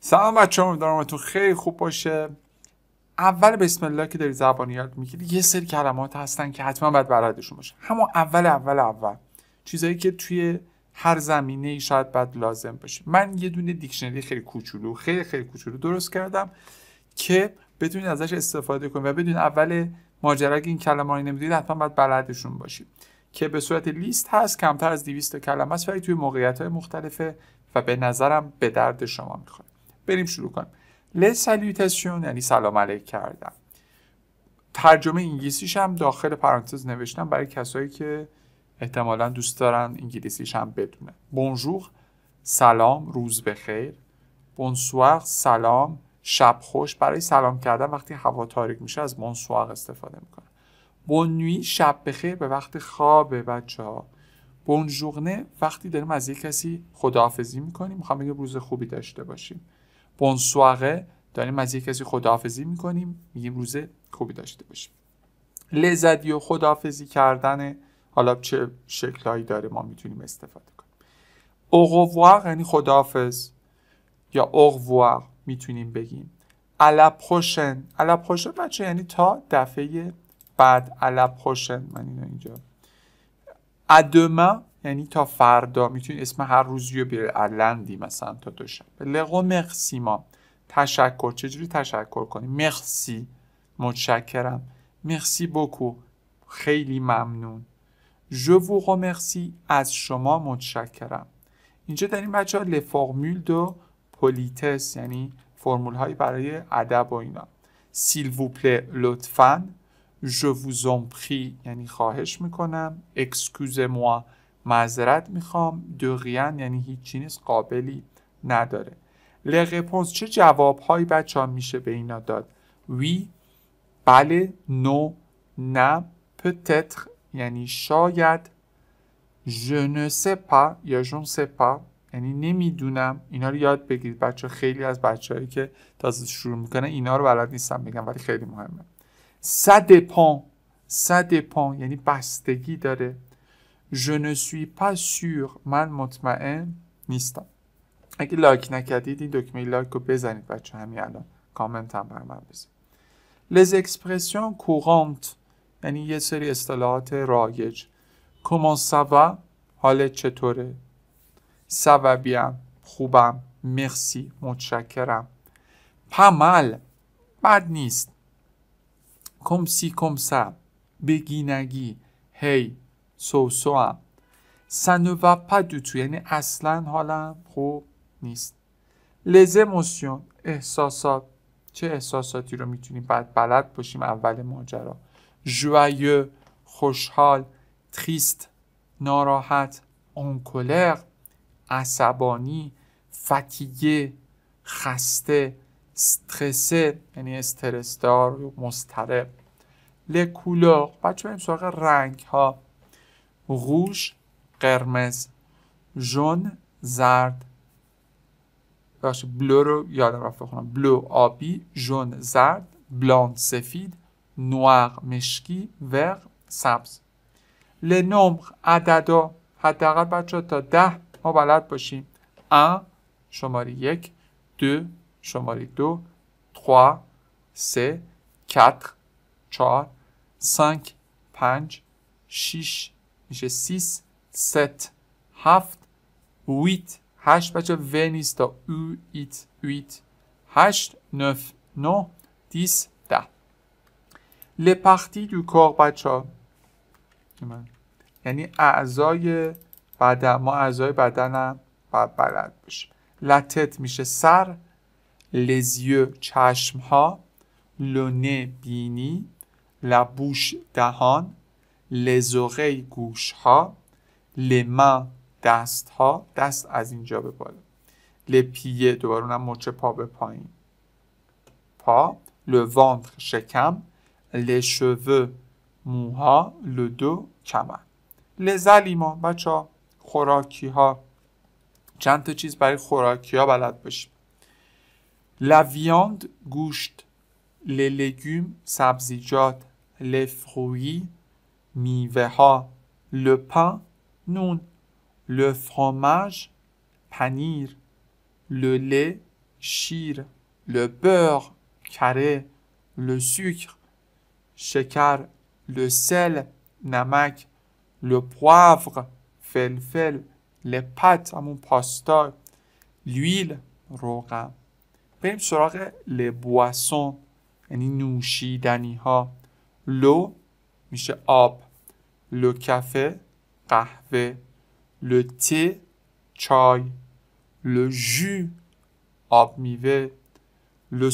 سلام بچه‌ها، امیدوارم حالتون خیلی خوب باشه. اول بسم الله که داری زبان یاد میگیری یه سری کلمات هستن که حتما باید بلدشون باشه. همون اول چیزایی که توی هر زمینه‌ای شاید باید لازم باشه. من یه دونه دیکشنری خیلی کوچولو درست کردم که بتونید ازش استفاده کنید و بدون اول ماجرا که این کلمه‌ها رو نمیدونید حتما باید بلدشون باشید، که به صورت لیست هست، کمتر از 200 کلمه است ولی توی موقعیت‌های مختلفه و به نظرم به درد شما می‌خوره. بریم شروع کنیم. ل سالیوتاسیون یعنی سلام علیک کردن. ترجمه انگلیسیش هم داخل پرانتز نوشتم برای کسایی که احتمالاً دوست دارن انگلیسیش هم بدونن. بونژور سلام، روز بخیر. بونسوار سلام، شب خوش. برای سلام کردن وقتی هوا تاریک میشه از بونسوار استفاده میکنه. بون نوی شب بخیر به وقت خوابه بچه‌ها. بون ژورنه وقتی داریم از یک کسی خداحافظی میکنیم، میخوام بگم روز خوبی داشته باشیم. بونسواره داریم از یک کسی خداحافظی میکنیم، میگیم روز خوبی داشته باشیم. لزدیو خداحافظی کردن، حالا چه شکلهایی داره ما میتونیم استفاده کنیم. اوغووار یعنی خداحافظ یا اوغووار میتونیم بگیم. الاپروشن بچه یعنی تا دفعه بعد. الاپروشن من اینجا. ادما یعنی تا فردا، میتونید اسم هر روزی رو بیاره. الندی مثلا تا دوشنبه. لغومرسیما تشکر. چجوری تشکر کنیم؟ مرسی متشکرم. مرسی بوکو خیلی ممنون. جو وو رمرسی از شما متشکرم. اینجا داریم بچه ها لفرمول دو پولیتس یعنی فرمول هایی برای ادب و اینا. سیل وو پله لطفاً. Je vous en prie یعنی خواهش میکنم. excusez-moi معذرت میخوام. de rien یعنی هیچی نیست، قابلی نداره. les réponses چه جواب هایی بچه ها میشه به اینا داد؟ oui بله، no نه، peut-être یعنی شاید، je ne sais pas یا je ne sais pas یعنی نمیدونم. اینا رو یاد بگیرید بچه ها. خیلی از بچه هایی که تازه شروع میکنن اینا رو بلد نیستن بگم، ولی خیلی مهمه. ça dépend یعنی بستگی داره. je ne suis pas sûr من مطمئن نیستم. اگه لایک نکردید این دکمه لایک رو بزنید بچه، همین الان کامنت هم بر من بزنید. les expressions courantes یعنی یه سری اصطلاحات رایج. comment ça va حالت چطوره؟ ça va bien خوبم. merci متشکرم. pas mal بد نیست. comme si comme ça بگی نگی. هی سو هم. ça ne va pas du tout یعنی اصلا حالم خوب نیست. les émotions احساسات. چه احساساتی رو میتونیم بعد بلد باشیم اول ماجرا؟ joyeux خوشحال. triste ناراحت. en colère عصبانی. fatigué خسته. stressé یعنی استرسدار و مضطرب. les couleurs بچه بریم سراغ رنگ ها. rouge قرمز. jaune زرد. باشه بلو رو یادم رفت بخونم. بلو آبی، ژون زرد، بلان سفید، نوار مشکی، ور سبز. les nombres عددا حداقل بچه تا 10 ما بلد باشیم. 1 شماره 1 2 شماره 2 3 3 4 4 5 5 6 میشه 6 7 7 8 8 بچه و نیست تا او ایت 8 8 9 9 10 10. les parties du corps بچه ها یعنی اعضای بدن. ما اعضای بدنم باید بلد باشیم. la tête میشه سر. les yeux چشم ها. le nez بینی. la bouche دهان. les oreilles گوش ها. les mains دست ها. دست از اینجا به بالا. les pieds دوباره اونم مچ پا به پایین. پا. le ventre شکم. les cheveux موها. le dos کمر. les aliments بچه ها خوراکی ها. چند تا چیز برای خوراکی ها بلد باشیم. la viande گوشت. les légumes سبزیجات. les fruits میوه ها. le pain نون. le fromage پنیر. le lait شیر le beurre carré le sucre شکر le sel نمک le poivre فلفل les pâtes همون پاستا l'huile روغن. بریم سراغ les boissons یعنی نوشیدنی ها. l'eau میشه آب، le café قهوه، le thé چای، le jus آب میوه، le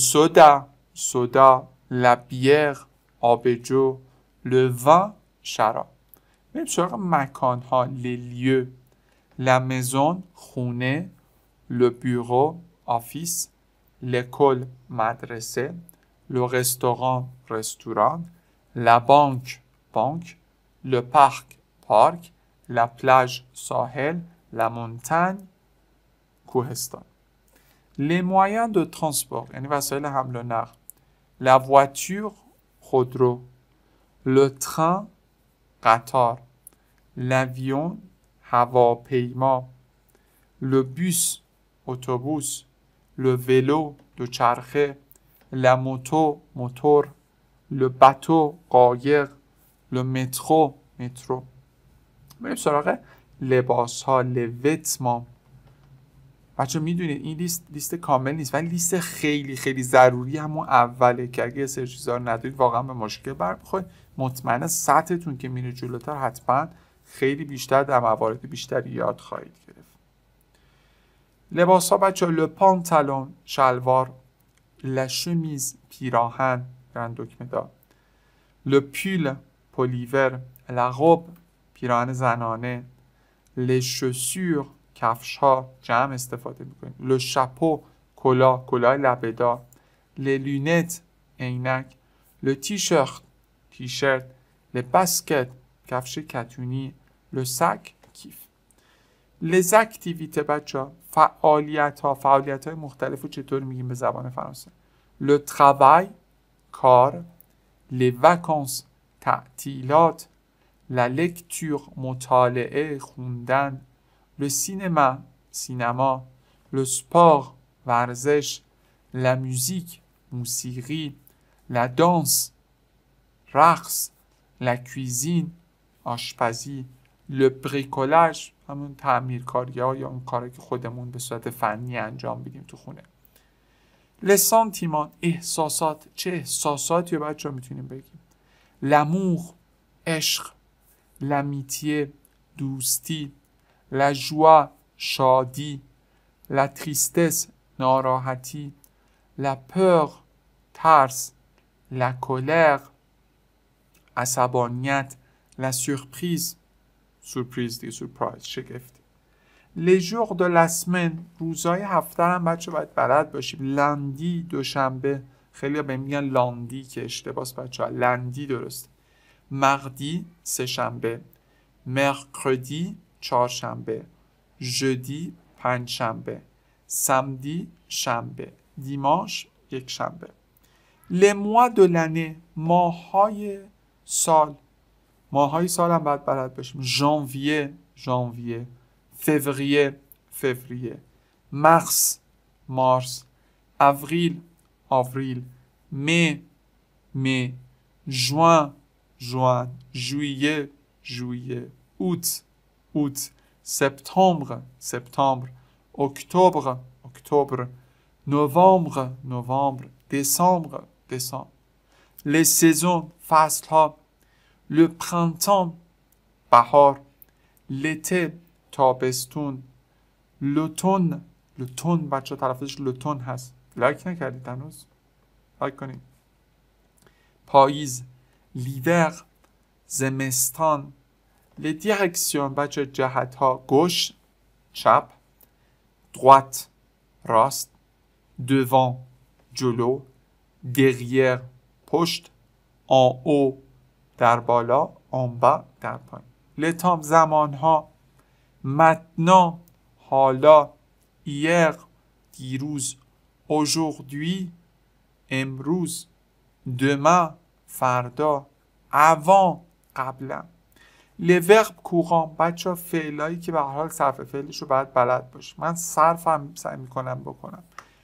soda la bière آبجو، le vin شراب. بریم سراغ مکان ها. les lieux la maison خونه، le bureau office، l'école مدرسه، le restaurant رستوران، la banque بانک، le parc پارک، la plage ساحل، la montagne کوهستان. les moyens de transport یعنی وسایل حمل و نقل. la voiture خودرو، le train قطار، l'avion هواپیما، le bus اتوبوس، le vélo دوچرخه، la moto موتور، le bateau قایق، le métro مترو. بریم سراغ لباس ها. les vêtements. بچه میدونید این لیست کامل نیست ولی لیست خیلی خیلی ضروری همون اوله که اگه سر چیزا رو ندارید واقعا به مشکل برمیخورید. مطمئنا سطحتون که میره جلوتر حتما خیلی بیشتر در موارد بیشتری یاد خواهید گرفت. لباس ها بچه ها. le pantalon شلوار، la chemise پیراهن گران دکمه دار، le pull پلیور، la robe پیراهن زنانه، les chaussures کفش ها جمع استفاده میکنیم، le chapeau کلاه لبه‌دار، les lunettes عینک، le t-shirt تیشرت، les baskets کفش کتونی، le sac کیف. les activités بچه فعالیت های مختلف رو چطور میگیم به زبان فرانسه؟ le travail کار، les vacances تعطیلات، la lecture مطالعه خوندن، le cinéma سینما، le sport ورزش، la musique موسیقی، la danse رقص، la cuisine آشپزی، le bricolage همون تعمیرکاری ها یا اون کاری که خودمون به صورت فنی انجام بدیم تو خونه. les sentiments احساسات. چه احساساتی رو بچه ها میتونیم بگیم؟ l'amour عشق، l'amitié دوستی، la joie شادی، la tristesse ناراحتی، la peur ترس، la colère عصبانیت، la surprise surprise شگفتی. les jours de la semaine روزهای هفته هم بچه باید بلد باشیم. لندی دوشنبه، خیلی به میگن لاندی که اشتباس بچه ها، لندی درست. مردی سه‌شنبه، مرکردی چهارشنبه، ژدی پنجشنبه، سمدی شنبه، دیمانش یک شنبه. les mois de l'année ماه‌های سال هم باید بلد باشیم. ژانویه، فوریه، مارس، آوریل، می، ژوئن، ژوئیه، اوت، سپتامبر، اکتبر، نوامبر، دسامبر. les saisons فصل‌ها. le printemps بهار، l'été تابستون، لوتون بچه تلفظش لوتون هست. لایک نکردید هنوز؟ لایک کنید. پاییز، لیور، زمستان. les directions بچه جهت ها. گوش چپ، droite راست، devant جلو، derrière پشت، en haut در بالا، en bas در پایین. les temps زمان ها. maintenant حالا، hier دیروز، aujourd'hui امروز، demain فردا، avant قبلا. les verbes courants بچه ها فعلایی که به هر حال صرف فعلش رو باید بلد باشی. من صرفم سعی میکنم بکنم.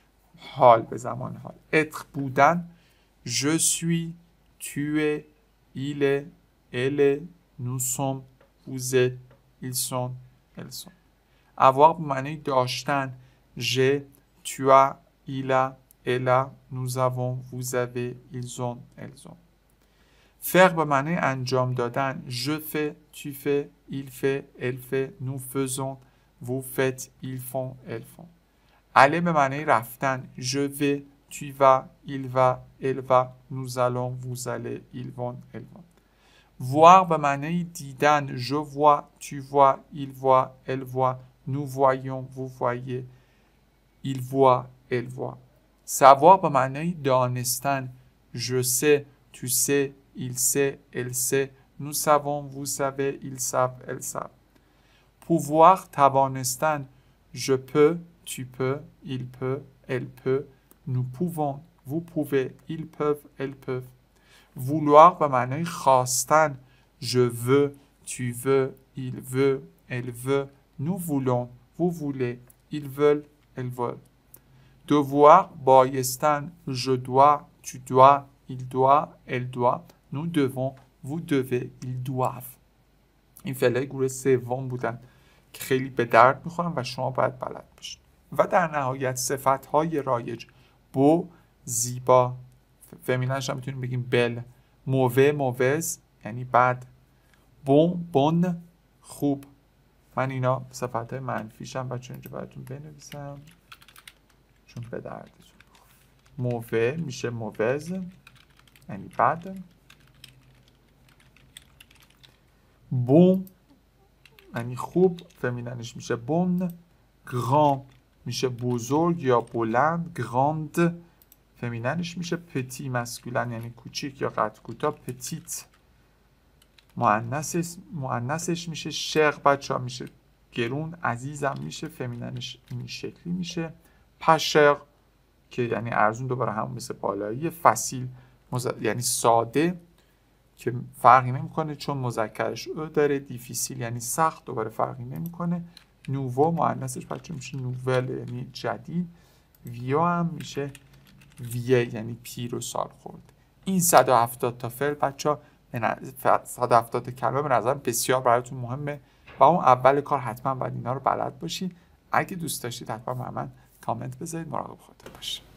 حال به زمان حال. être بودن je suis tu es il est elle est nous sommes vous êtes ils sont elles sont. avoir به معنی داشتن j'ai tu as il a elle a nous avons vous avez ils ont elles ont. faire به معنی انجام دادن je fais tu fais il fait elle fait nous faisons vous faites ils font elles font. aller به معنی رفتن je vais tu vas il va elle va nous allons vous allez ils vont elles vont. voir به معنی دیدن je vois tu vois il voit elle voit nous voyons vous voyez il voit elle voit. savoir به معنی دانستن je sais tu sais il sait elle sait nous savons vous savez ils savent elles savent. pouvoir توانستن je peux tu peux il peut elle peut nous pouvons vous pouvez ils peuvent elles peuvent. vouloir به معنی خواستن je veux tu veux il veut elle veut nous voulons vous voulez ils veulent elles veulent. devoir بایستن je dois tu dois il doit elle doit nous devons vous devez ils doivent. این فعلای گروه سوم بودن که خیلی به درد میخورن و شما باید بلد باشید. و در نهایت صفتهای رایج بو زیبا، فمیننش هم میتونیم بگیم بل، مووه مووز یعنی بد، بون بون خوب. من اینا صفتهای منفیشم بچه اینجا براتون بنویسم چون به دردتون. مووه میشه مووز یعنی بد، بون یعنی خوب، فمیننش میشه بون، گران میشه بزرگ یا بلند، گراند فمیننش میشه پتی، مسکولن یعنی کوچیک یا قد کوتاه، پتیت. مؤنثش میشه شق، بچه‌ها میشه گرون، عزیزم میشه فمیننش این شکلی میشه، پشق که یعنی ارزون، دوباره همون مثل بالایی، فصیل یعنی ساده که فرقی نمیکنه چون مذکرش او داره، دیفیسیل یعنی سخت، دوباره فرقی نمیکنه، نوو مؤنثش بچه میشه نوول یعنی جدید، ویو هم میشه ویه یعنی پیر و سال خورد. این 170 تا فعل بچه 170 تا کلمه به نظر بسیار براتون مهمه و اون اول کار حتما باید اینا رو بلد باشید. اگه دوست داشتید حتما به من کامنت بذارید. مراقب خودتون باشید.